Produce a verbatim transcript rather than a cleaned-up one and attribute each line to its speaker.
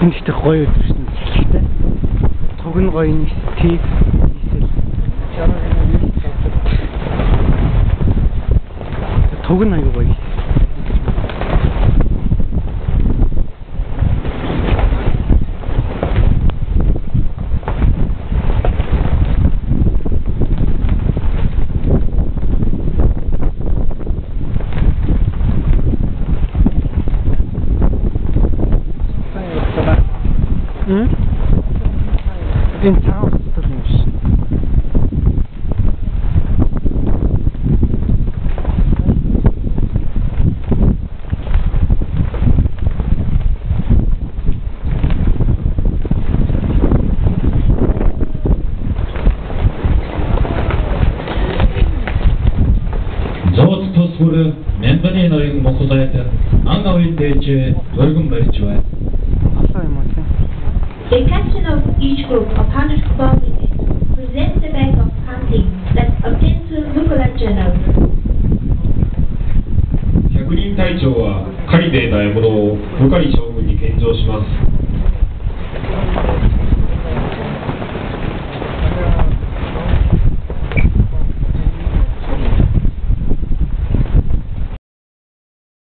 Speaker 1: Гэхдээ гоё өдөр шин сэлтэй. Туг нь гоё нэг тийг хийсэл. Туг нь аюу гоё. Hmm? In town studies.
Speaker 2: Зоотос бүр Мянбаны ноён Монголайд анга үед дэж өргөн барьж байна.
Speaker 3: The captain of each group of one hundred commanders presents the bag of hunting that obtains to Mukula General.
Speaker 2: 百人隊長は狩りで得た獲物を向かい将軍に献上します。